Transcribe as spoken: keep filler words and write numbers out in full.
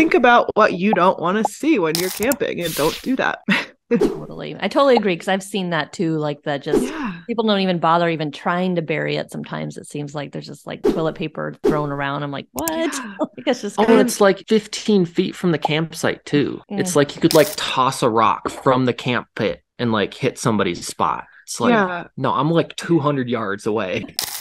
think about what you don't want to see when you're camping and don't do that. Totally. I totally agree because I've seen that too. Like that just Yeah. people don't even bother even trying to bury it. Sometimes it seems like there's just like toilet paper thrown around. I'm like, what? Yeah. Like, it's just Oh, crazy. it's like fifteen feet from the campsite too. Mm. It's like you could like toss a rock from the camp pit and like hit somebody's spot. It's like, Yeah. no, I'm like two hundred yards away.